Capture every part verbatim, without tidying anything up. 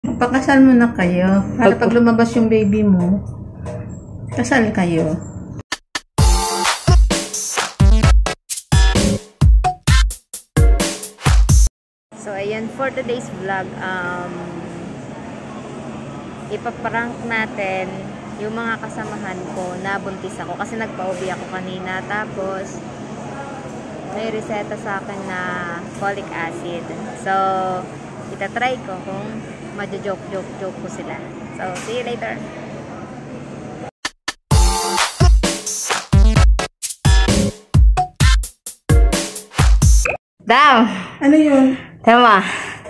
Pakasal mo na kayo. Para pag lumabas yung baby mo, kasal kayo. So, ayan, for today's vlog, um, ipaprank natin yung mga kasamahan ko na buntis ako. Kasi nagpa-ubi ako kanina. Tapos, may reseta sa akin na folic acid. So, itatry ko kung majo-joke-joke-joke ko sila. So, see you later. Dam! Ano yun? Tama.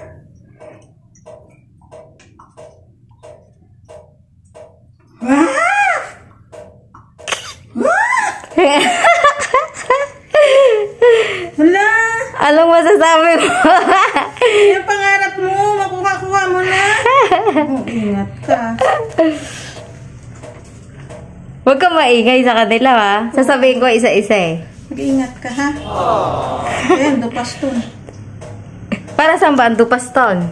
Wala! Anong masasabi mo? Yung pangarap mo, makuha-kuha mo na. Oh, ingat ka. Huwag ka maingay sa kanila, ha? Sasabihin ko isa-isa, eh. Mag-ingat ka, ha? Ayan, dupaston. Para saan ba ang dupaston?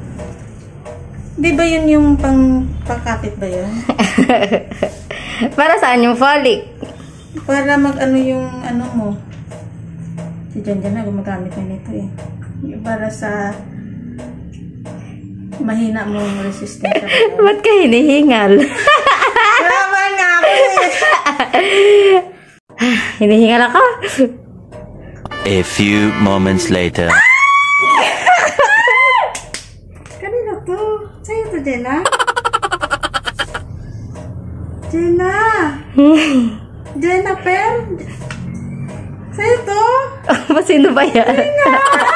Di ba yun yung pang pakapit ba yun? Para saan yung folic? Para mag-ano yung ano mo. Si Jan-Jan na gumagamit na nito eh. Para sa mahina mong resistance. Ba't ka hinihingal? Tama nga ako eh. Hinihingal ako? A few moments later. Kanino to? Sa'yo to, Jenna? Jenna! Jenna, Per? Sa'yo to? Sino ba yan? Hindi nga!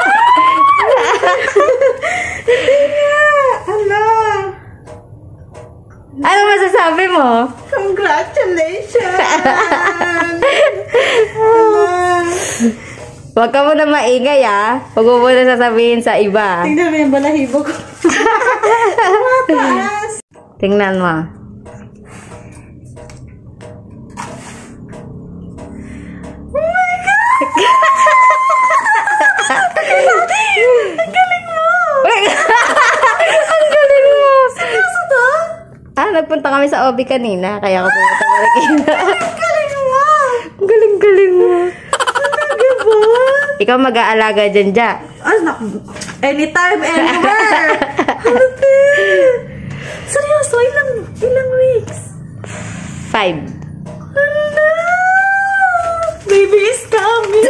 Hindi nga! Ala! Ano masasabi mo? Congratulations! Ala! Huwag ka muna maingay, ha? Huwag mo muna sasabihin sa iba. Tingnan mo yung balahibo ko. Mataas! Tingnan mo. Oh my God! Ang galing mo! Ang galing mo! Seryoso to? Ah, nagpunta kami sa O B kanina, kaya ako pumunta Marikina. Ang galing mo! Ang galing-galing mo. Talaga ba? Ikaw mag-aalaga dyan, Ja. Ay, naku. Anytime, anywhere! Halate! Seryoso, ilang, ilang weeks? Five. Hala! Baby is coming!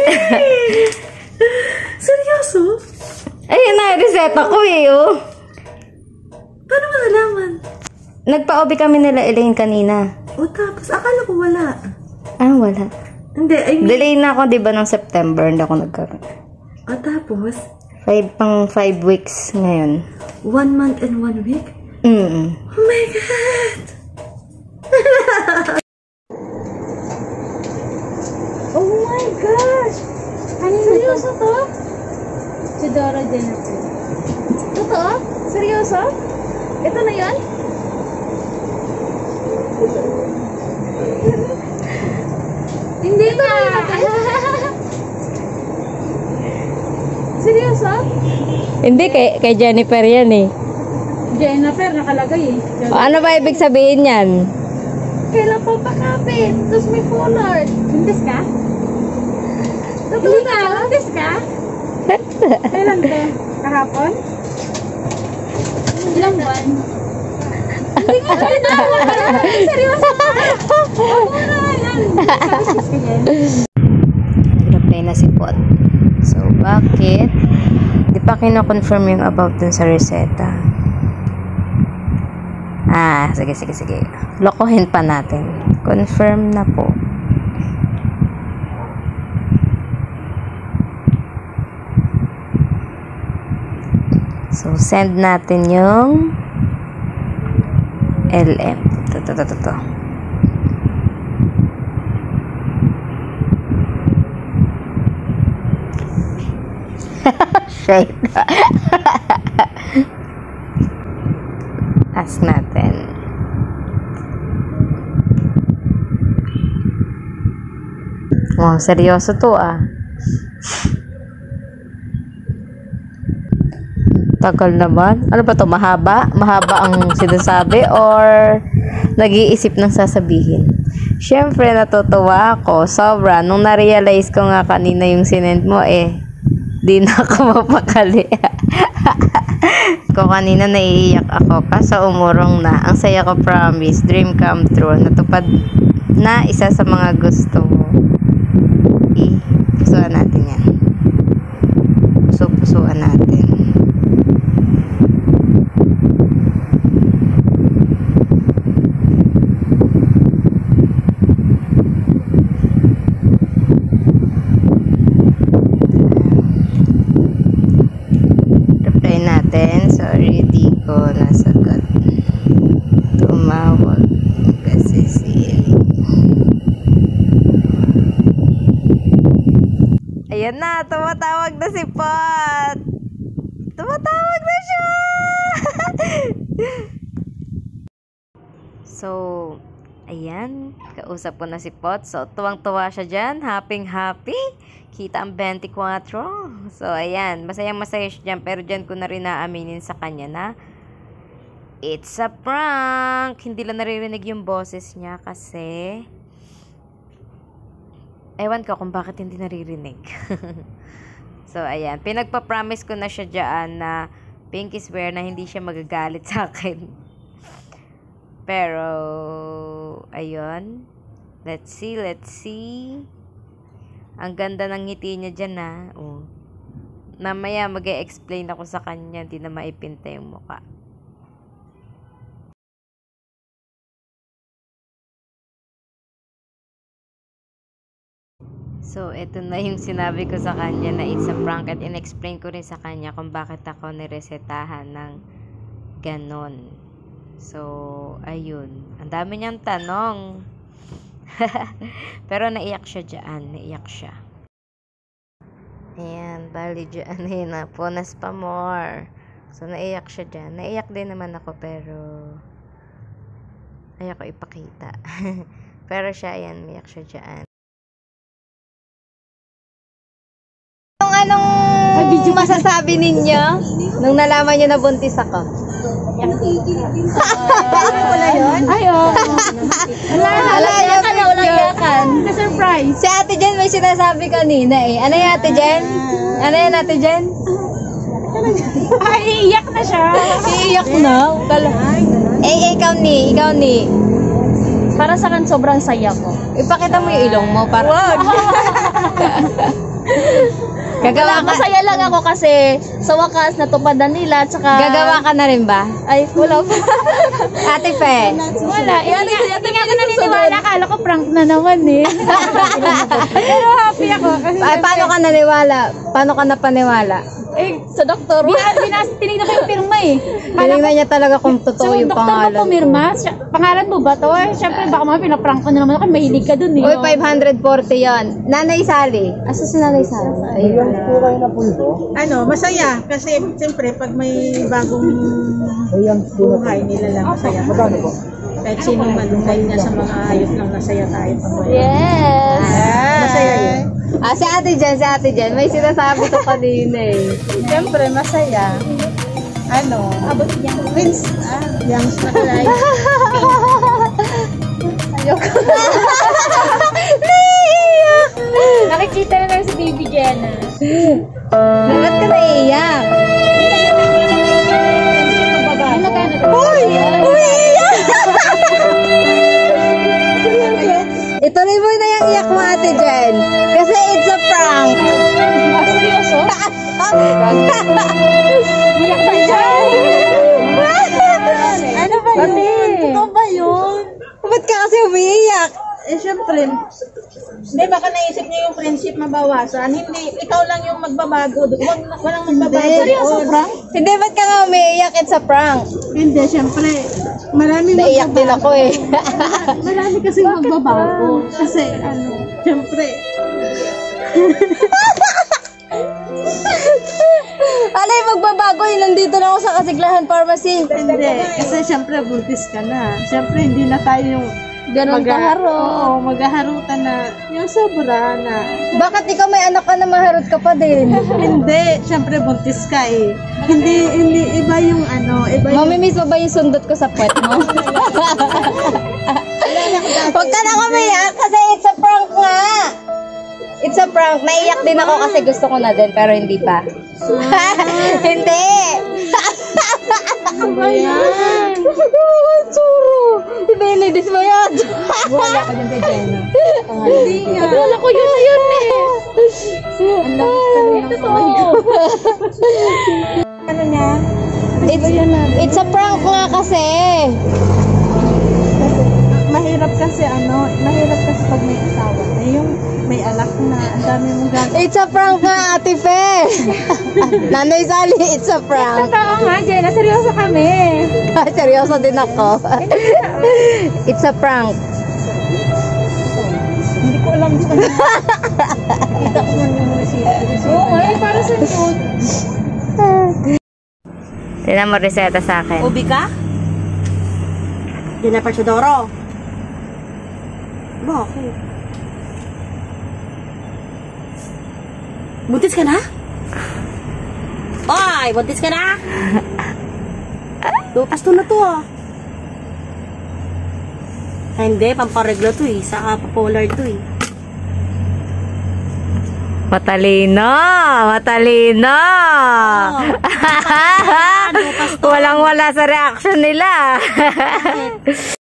Seryoso? Ayun na, reseta ko eh, oh. Paano mo nalaman? Nagpa-O B kami nila Elaine kanina. O tapos, akala ko wala. Ah, wala. Hindi, I mean... Delay na ako, di ba, ng September, hindi ako nagkaroon. O tapos, Five, pang five weeks ngayon. one month and one week? Mm-mm. Oh my God! Oh my gosh! Ano seryoso to? Si Dora Jennifer. Totoo? Seryoso? Ito na yan? Hindi na! Seryoso? Hindi, kay, kay Jennifer yan eh. Jennifer, nakalagay eh. O, ano ba ibig sabihin yan? Kailan po pakapit? Tapos may pollard. Buntis ka? Totoo na? Buntis ka? Kailan to? Kahapon? Ilang buwan? Hindi nga kayo na! Seryoso ka? Ako na yan! Pinaplay na si Pot. So, bakit? Di pa kino-confirm yung about dun sa reseta. Ah, sige, sige, sige. Lokohin pa natin. Confirm na po. So, send natin yung L M. Ito, ito, ito, ito. Shit. Ask natin. Oh, seryoso to ah. Tagal naman. Ano ba to? Mahaba? Mahaba ang sinasabi or nag-iisip ng sasabihin? Siyempre, natutuwa ako. Sobra. Nung na-realize ko nga kanina yung sinend mo, eh, di na ako mapakali. Ko kanina naiiyak ako kaso umurong na. Ang saya ko, promise. Dream come true. Natupad na isa sa mga gusto mo. Eh, pusuan natin yan. Puso-pusuan natin. Reply natin. Sorry, di ko nasagot. Tumawag kasi si ayan na, tumatawag na si Pot. Tumatawag na siya. So, ayan, kausap ko na si Pot. So, tuwang-tuwa siya dyan. Happy-happy. Kita ang twenty-four. So, ayan, masayang-masaya siya dyan. Pero dyan ko na rin naaminin sa kanya na it's a prank. Hindi lang naririnig yung boses niya kasi ewan ko kung bakit hindi naririnig. So, ayan. Pinagpa-promise ko na siya dyan na pinky swear na hindi siya magagalit sa akin. Pero, ayun. Let's see, let's see. Ang ganda ng ngiti niya dyan, ha. Oh. Namaya, mag-e-explain ako sa kanya. Hindi na maipinta yung mukha. So, ito na yung sinabi ko sa kanya na it's a prank at in-explain ko rin sa kanya kung bakit ako niresetahan ng ganon. So, ayun. Ang dami niyang tanong. Pero naiyak siya dyan. Naiyak siya. Ayan, bali dyan eh. Napunas pa more. So, naiyak siya dyan. Naiyak din naman ako pero ayoko ipakita. Pero siya, ayan, naiyak siya dyan. Anong masasabi ninyo nung nalaman nyo na buntis ako? Wala yun? Ayo. Wala na. Wala na. Wala yakan. Na-surprise. Si Ate Jen may sinasabi kanina eh. Ano yung Ate Jen? Ano yung Ate Jen? Ay, iiyak na siya. Iiyak na? Eh, eh, ikaw ni. Ikaw ni. Para sa kan sobrang saya ko. Ipakita mo yung ilong mo para. Wag! Gagawa ka. Masaya lang ako kasi sa wakas natupad na nila tsaka Gagawa ka na rin ba? ay wala pa. Ate Fe. Wala. Hindi nga hindi nga ako naniniwala. Akala ko prank na naman eh. Pero happy ako kasi Ay, paano ka naniwala? Paano ka napaniwala? eh sa doktor. Binas, binas tinignan ko yung pirma eh. Tinignan niya talaga kung totoo yung pangalan mo pumirma. Siya- Pangalan mo ba to? Eh, syempre baka mga pinaprank ko na naman ako. Mahilig ka dun eh. Uy, five hundred forty yon. Nanay Sally. Asa si Nanay Sally? Ayun. Ano, masaya kasi siyempre pag may bagong buhay nila lang masaya. Kahit sino man, kahit nga sa mga ayos lang nasaya tayo pag may Yes. masaya yun. Ah, si Ate Jen, si Ate Jen. May sinasabi ko kanina eh. Siyempre masaya. Ano? Abot yan. Prince. Ah, young life. Ayoko. Nakikita na lang si Baby Jenna. Bakit ka naiiyak? Uy! Uy! Ituloy mo na yung iyak mo, Ate Jen. Kasi it's a prank. Seryoso? Iyak ba yan? Ano ba yun? Ano ba yun? Ba't ka kasi umiiyak? Eh, syempre, hindi, baka naisip niyo yung friendship mabawasan. Hindi, ikaw lang yung magbabago. Huwag, walang magbabago. Seryoso, prank? Hindi, ba't ka nga umiiyak? It's a prank. Hindi, syempre, marami Naiiyak din ako eh. Marami kasi magbabago. Kasi, ano, syempre, Alay, magbabago eh. Nandito na ako sa Kasiglahan Pharmacy. hindi. Kasi syempre, buntis ka na. Syempre, hindi na tayo yung Ganon Maga- kaharo. Oo, maghaharutan na. Yung sobra na. Bakit ikaw may anak ka na maharot ka pa din? Hindi, syempre buntis ka eh. Hindi, hindi, iba yung ano, iba yung... Mamimiss mo ba yung sundot ko sa puwet mo? Huwag ka na umiyak kasi it's a prank nga. It's a prank. Naiyak din ako kasi gusto ko na din pero hindi pa. Hindi. Ano ba yan? Churo. Ibinidis mo yan. Wala ko dyan kay Jenna. Hindi nga. Wala ko yun na yun eh. Ang lapit ka rin ng kamay ko. Ano niya? It's, it's a prank nga kasi. Mahirap kasi ano, mahirap kasi pag may asawa na yung may alak na, ang dami mong gagawin. It's a prank nga, Ate Fe. Nanay Sally, it's a prank. Totoo nga, Jenna. Seryoso kami. Seryoso din ako. It's a prank. Hindi ko alam sa kanya. Kita ko man yung receipt. Oo, eh, para sa yun. Tignan mo reseta sa akin. Ubi ka? Di na Parchodoro. Bakit? Buntis ka na? Oy, buntis ka na? Lupas to na to ah. Ay, hindi, pampareglo to eh. Saka popular to eh. Matalino! Matalino! Walang wala sa reaction nila.